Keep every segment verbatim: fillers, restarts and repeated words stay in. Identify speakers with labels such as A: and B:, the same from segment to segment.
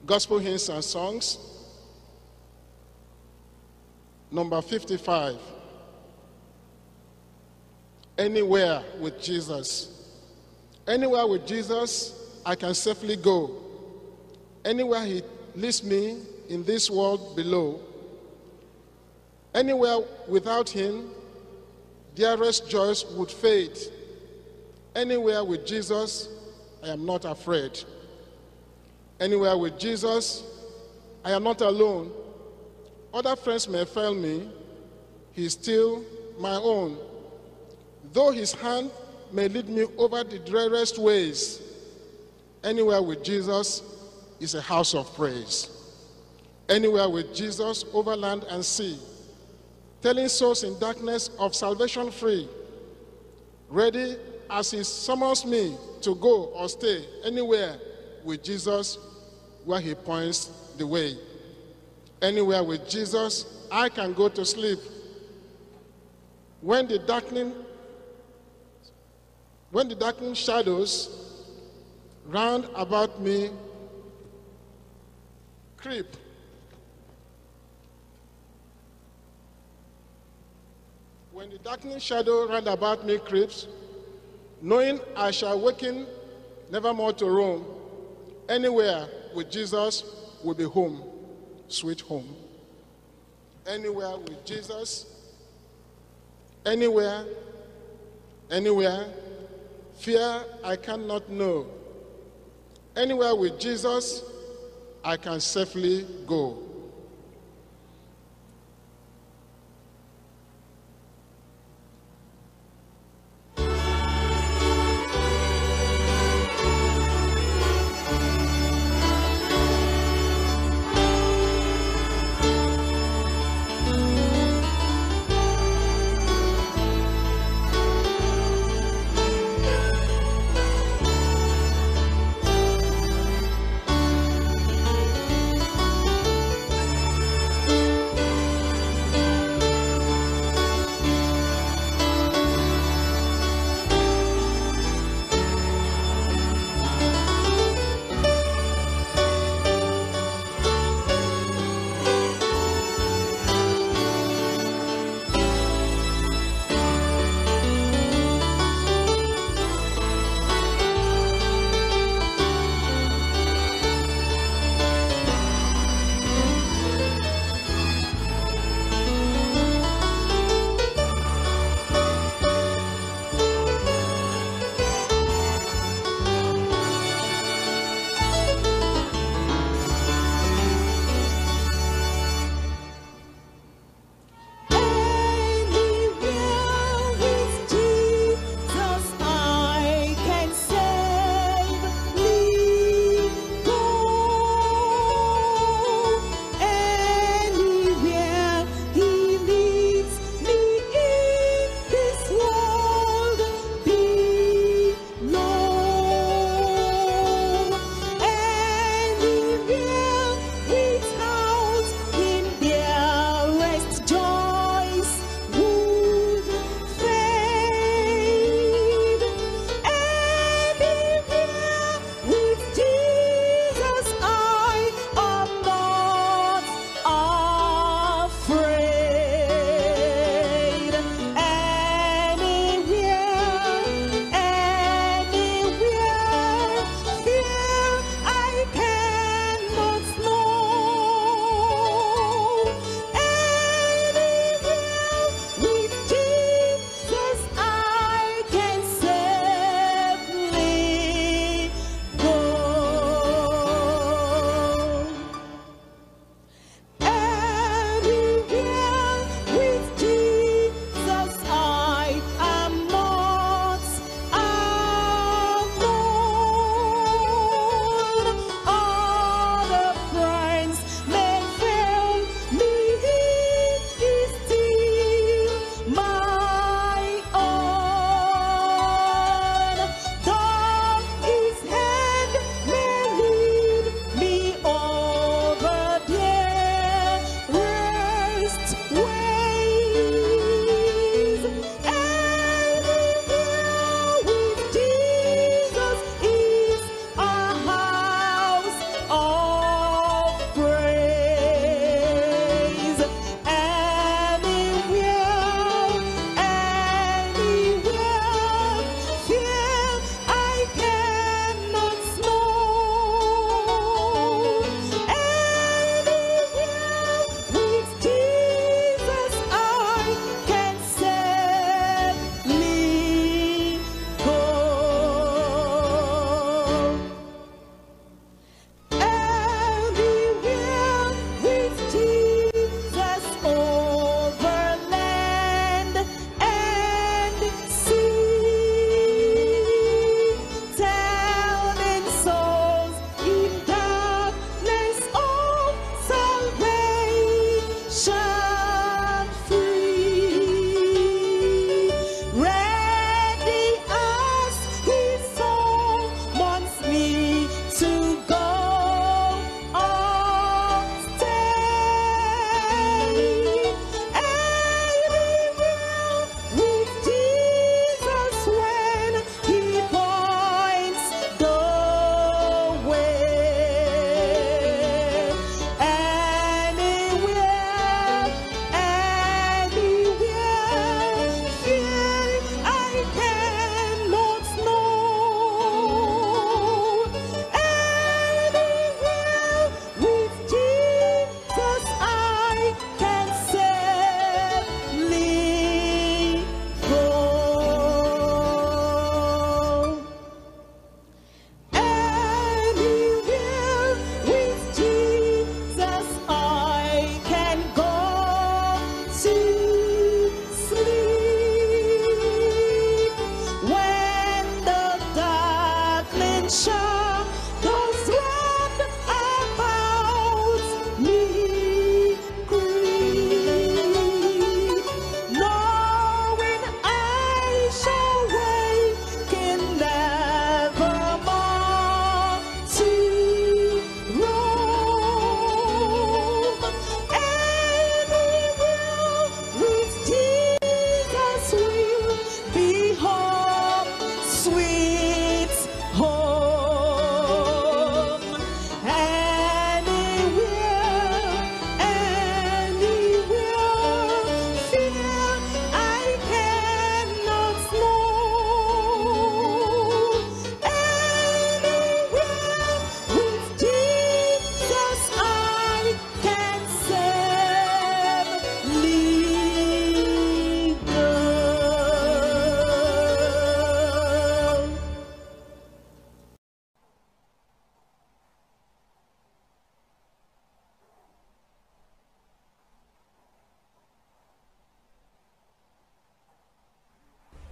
A: Gospel Hymns and Songs, number fifty-five. Anywhere with Jesus. Anywhere with Jesus, I can safely go. Anywhere he leads me in this world below. Anywhere without him, dearest joys would fade. Anywhere with Jesus, I am not afraid. Anywhere with Jesus, I am not alone. Other friends may fail me, he is still my own. Though his hand may lead me over the dreariest ways, anywhere with Jesus is a house of praise. Anywhere with Jesus, over land and sea, telling souls in darkness of salvation free, ready as he summons me to go or stay anywhere with Jesus where he points the way. Anywhere with Jesus, I can go to sleep. When the darkening, when the darkening shadows round about me creep, when the darkening shadow round about me creeps, knowing I shall waken never more to roam, anywhere with Jesus will be home, sweet home. Anywhere with Jesus, anywhere, anywhere, fear I cannot know. Anywhere with Jesus, I can safely go.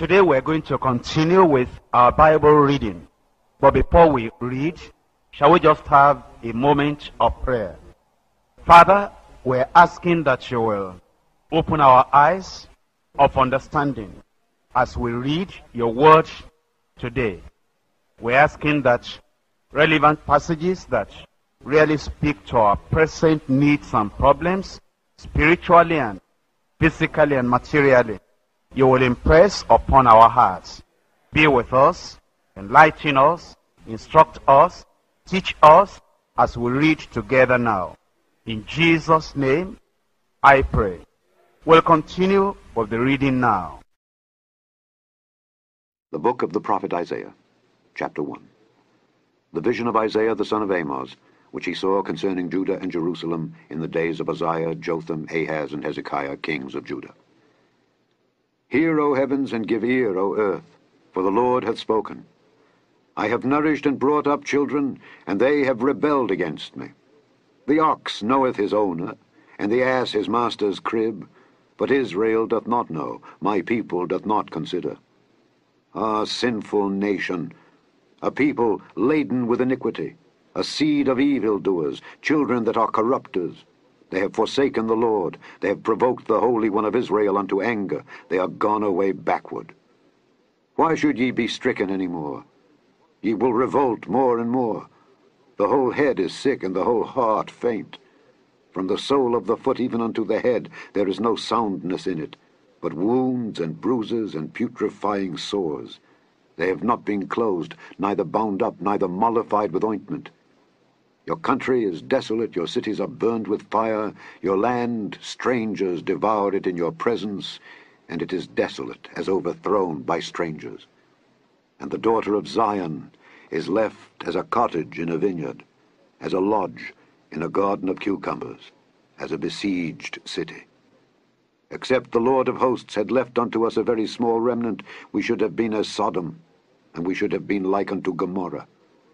B: Today we're going to continue with our Bible reading. But before we read, shall we just have a moment of prayer? Father, we're asking that you will open our eyes of understanding as we read your word today. We're asking that relevant passages that really speak to our present needs and problems, spiritually and physically and materially, you will impress upon our hearts. Be with us, enlighten us, instruct us, teach us as we read together now. In Jesus' name, I pray. We'll continue with the reading now.
C: The book of the prophet Isaiah, chapter one. The vision of Isaiah the son of Amoz, which he saw concerning Judah and Jerusalem in the days of Uzziah, Jotham, Ahaz, and Hezekiah, kings of Judah. Hear, O heavens, and give ear, O earth, for the Lord hath spoken. I have nourished and brought up children, and they have rebelled against me. The ox knoweth his owner, and the ass his master's crib, but Israel doth not know, my people doth not consider. Ah, sinful nation, a people laden with iniquity, a seed of evildoers, children that are corrupters. They have forsaken the Lord, they have provoked the Holy One of Israel unto anger, they are gone away backward. Why should ye be stricken any more? Ye will revolt more and more. The whole head is sick, and the whole heart faint. From the sole of the foot even unto the head there is no soundness in it, but wounds and bruises and putrefying sores. They have not been closed, neither bound up, neither mollified with ointment. Your country is desolate, your cities are burned with fire, your land, strangers devour it in your presence, and it is desolate, as overthrown by strangers. And the daughter of Zion is left as a cottage in a vineyard, as a lodge in a garden of cucumbers, as a besieged city. Except the Lord of hosts had left unto us a very small remnant, we should have been as Sodom, and we should have been like unto Gomorrah.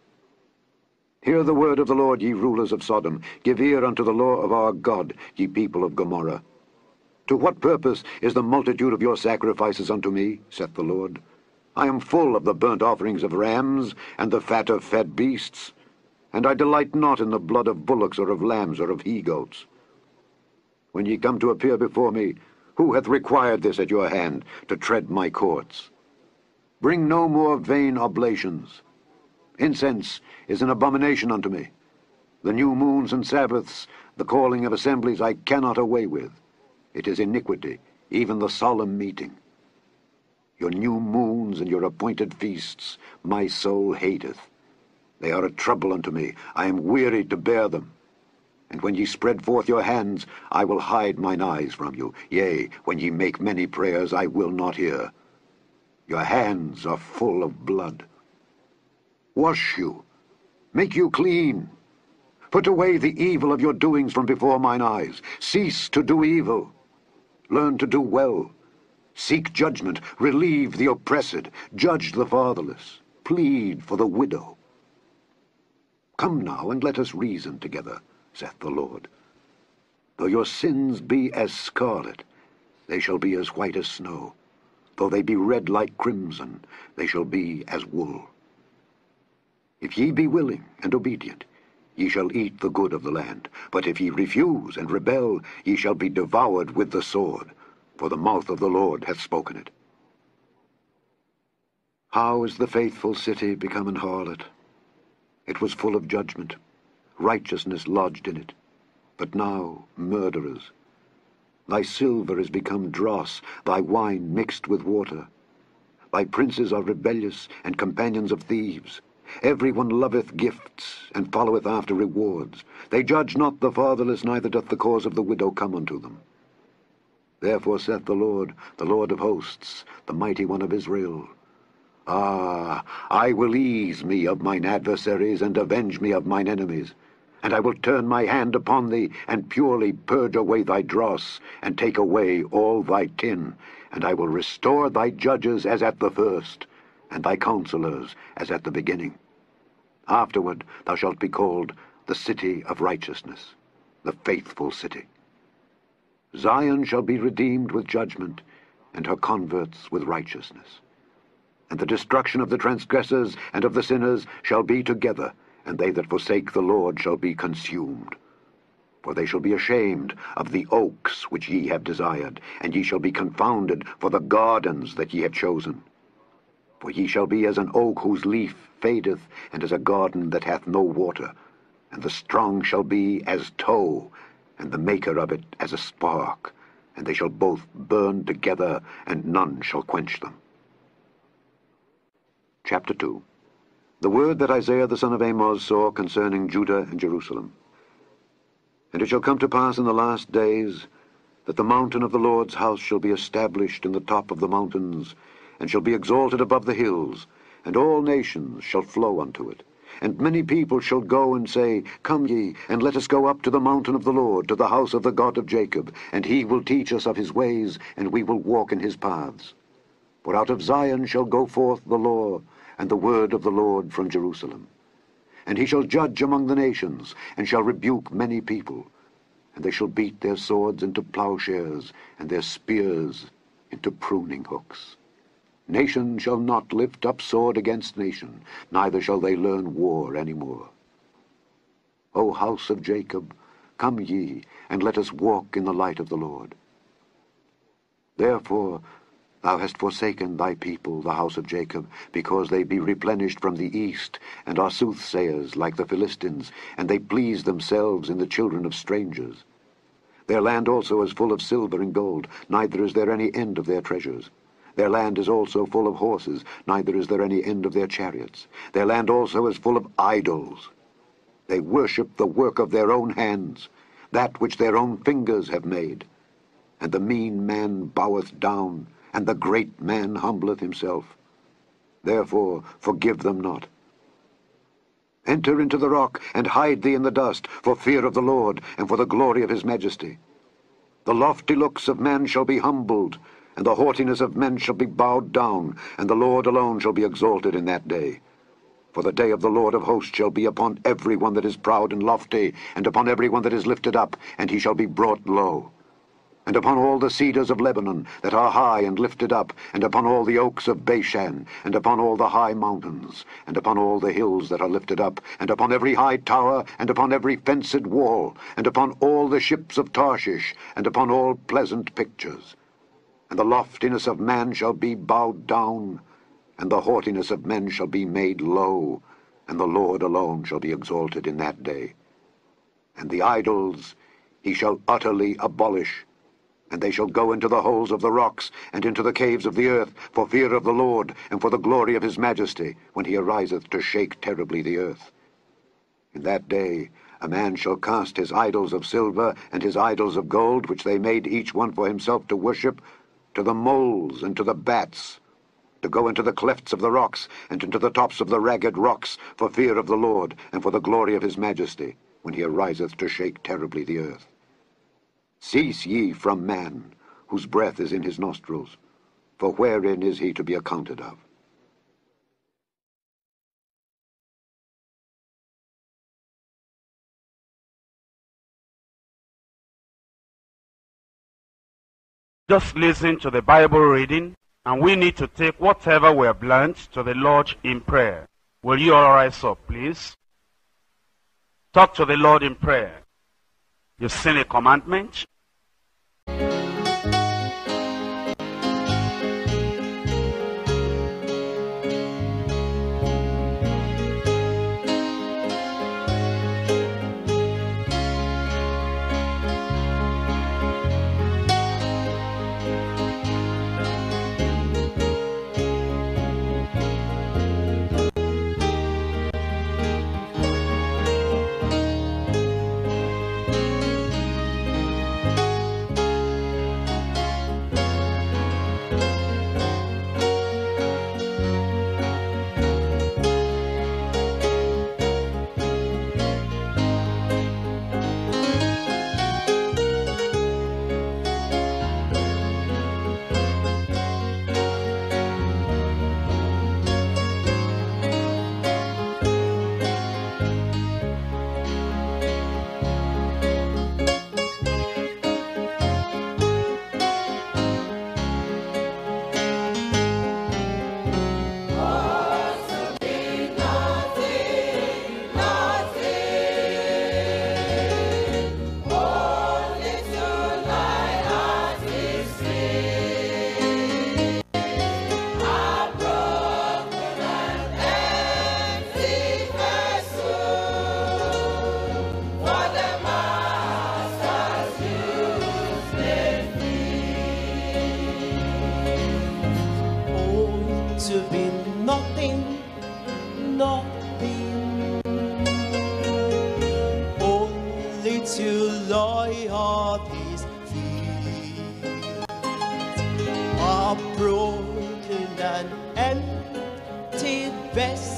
C: Hear the word of the Lord, ye rulers of Sodom. Give ear unto the law of our God, ye people of Gomorrah. To what purpose is the multitude of your sacrifices unto me, saith the Lord? I am full of the burnt offerings of rams, and the fat of fed beasts, and I delight not in the blood of bullocks, or of lambs, or of he-goats. When ye come to appear before me, who hath required this at your hand, to tread my courts? Bring no more vain oblations. Incense is an abomination unto me. The new moons and Sabbaths, the calling of assemblies, I cannot away with. It is iniquity, even the solemn meeting. Your new moons and your appointed feasts my soul hateth. They are a trouble unto me. I am weary to bear them. And when ye spread forth your hands, I will hide mine eyes from you. Yea, when ye make many prayers, I will not hear. Your hands are full of blood. Wash you, make you clean. Put away the evil of your doings from before mine eyes. Cease to do evil. Learn to do well. Seek judgment, relieve the oppressed, judge the fatherless, plead for the widow. Come now, and let us reason together, saith the Lord. Though your sins be as scarlet, they shall be as white as snow. Though they be red like crimson, they shall be as wool. If ye be willing and obedient, ye shall eat the good of the land. But if ye refuse and rebel, ye shall be devoured with the sword, for the mouth of the Lord hath spoken it. How is the faithful city become an harlot? It was full of judgment, righteousness lodged in it, but now murderers. Thy silver is become dross, thy wine mixed with water. Thy princes are rebellious, and companions of thieves. Every one loveth gifts, and followeth after rewards. They judge not the fatherless, neither doth the cause of the widow come unto them. Therefore saith the Lord, the Lord of hosts, the mighty one of Israel, Ah, I will ease me of mine adversaries, and avenge me of mine enemies. And I will turn my hand upon thee, and purely purge away thy dross, and take away all thy tin. And I will restore thy judges as at the first, and thy counselors as at the beginning. Afterward thou shalt be called the city of righteousness, the faithful city. Zion shall be redeemed with judgment, and her converts with righteousness. And the destruction of the transgressors and of the sinners shall be together, and they that forsake the Lord shall be consumed. For they shall be ashamed of the oaks which ye have desired, and ye shall be confounded for the gardens that ye have chosen. For ye shall be as an oak whose leaf fadeth, and as a garden that hath no water. And the strong shall be as tow, and the maker of it as a spark, and they shall both burn together, and none shall quench them. Chapter two. The word that Isaiah the son of Amoz saw concerning Judah and Jerusalem. And it shall come to pass in the last days, that the mountain of the Lord's house shall be established in the top of the mountains, and shall be exalted above the hills, and all nations shall flow unto it. And many people shall go and say, Come ye, and let us go up to the mountain of the Lord, to the house of the God of Jacob, and he will teach us of his ways, and we will walk in his paths. For out of Zion shall go forth the law, and the word of the Lord from Jerusalem. And he shall judge among the nations, and shall rebuke many people. And they shall beat their swords into plowshares, and their spears into pruning hooks. Nation shall not lift up sword against nation, neither shall they learn war any more. O house of Jacob, come ye, and let us walk in the light of the Lord. Therefore thou hast forsaken thy people, the house of Jacob, because they be replenished from the east, and are soothsayers like the Philistines, and they please themselves in the children of strangers. Their land also is full of silver and gold, neither is there any end of their treasures. Their land is also full of horses, neither is there any end of their chariots. Their land also is full of idols. They worship the work of their own hands, that which their own fingers have made. And the mean man boweth down, and the great man humbleth himself. Therefore forgive them not. Enter into the rock, and hide thee in the dust, for fear of the Lord, and for the glory of his majesty. The lofty looks of man shall be humbled, and the haughtiness of men shall be bowed down, and the Lord alone shall be exalted in that day. For the day of the Lord of hosts shall be upon every one that is proud and lofty, and upon every one that is lifted up, and he shall be brought low. And upon all the cedars of Lebanon that are high and lifted up, and upon all the oaks of Bashan, and upon all the high mountains, and upon all the hills that are lifted up, and upon every high tower, and upon every fenced wall, and upon all the ships of Tarshish, and upon all pleasant pictures. And the loftiness of man shall be bowed down, and the haughtiness of men shall be made low, and the Lord alone shall be exalted in that day. And the idols he shall utterly abolish, and they shall go into the holes of the rocks, and into the caves of the earth, for fear of the Lord, and for the glory of his majesty, when he ariseth to shake terribly the earth. In that day a man shall cast his idols of silver, and his idols of gold, which they made each one for himself to worship, to the moles and to the bats, to go into the clefts of the rocks, and into the tops of the ragged rocks, for fear of the Lord, and for the glory of his majesty, when he ariseth to shake terribly the earth. Cease ye from man, whose breath is in his nostrils, for wherein is he to be accounted of?
B: Just listen to the Bible reading, and we need to take whatever we have learned to the Lord in prayer. Will you all rise up, please? Talk to the Lord in prayer. You've seen a commandment.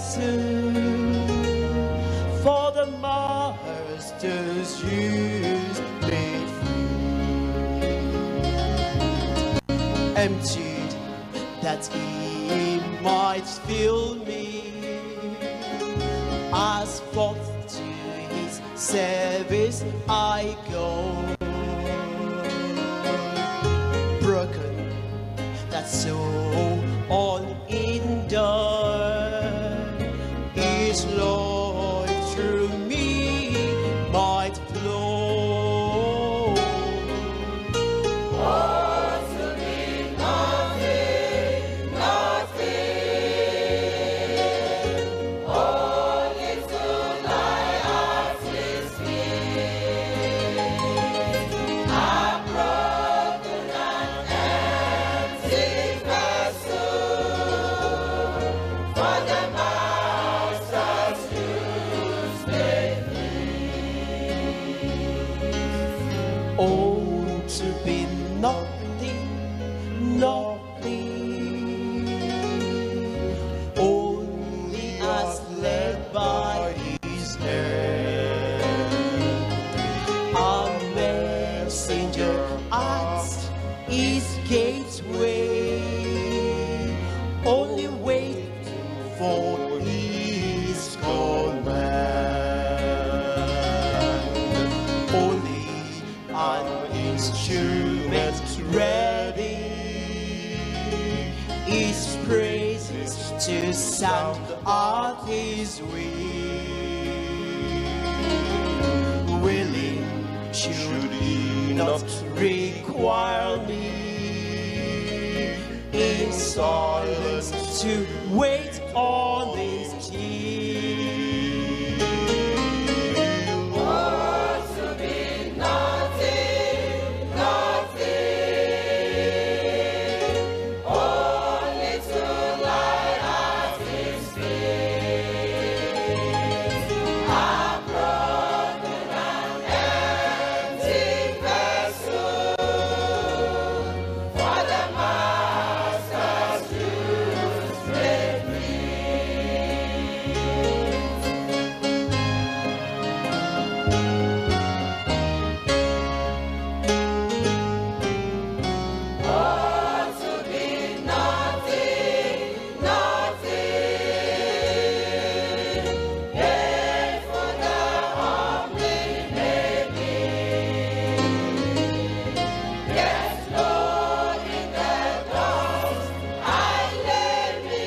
D: vessel for the master's use, made free, emptied that he might fill me, as forth to his service I go, broken that so unhindered his life through me might flow. Oh, to be nothing, nothing, only to thy heart is near. A broken and empty vessel for the master's use made me. Oh, to be nothing, nothing, only as led by his hand, a messenger at his gateway, only waiting for his command, only an instrument ready, his praises to sound at his will, willing should he not require me in silence to wait on his key. Oh, to be nothing, nothing, only to lie at his feet, a broken and empty vessel for the master's use made me. Oh, to be nothing, nothing, yet for the humbling made me. Yes, Lord, in the dust I lay me,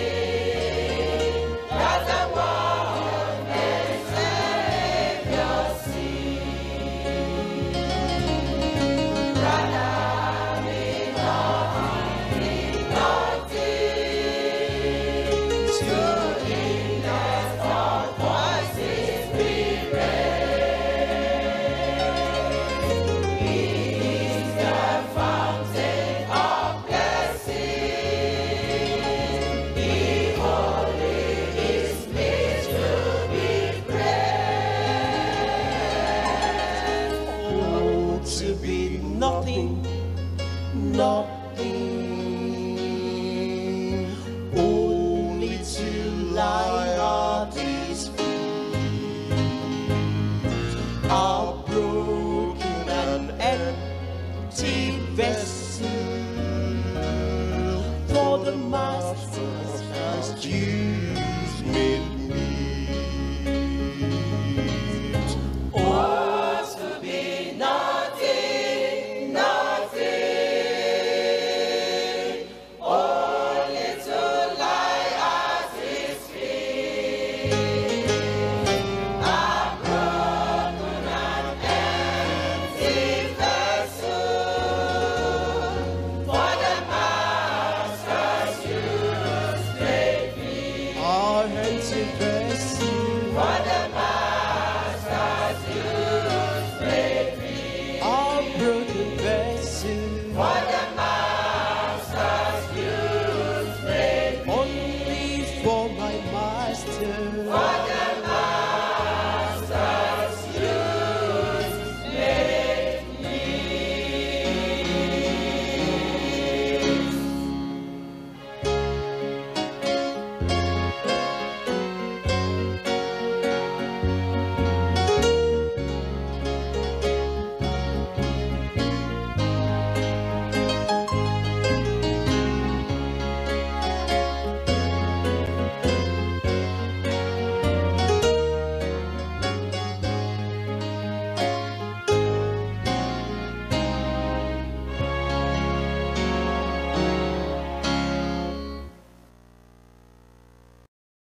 D: that the one and Savior see. Rather be nothing, nothing, to him that all voices be raised. He is the fountain of blessing. He holy is meet to be praised. Oh, to be nothing, nothing.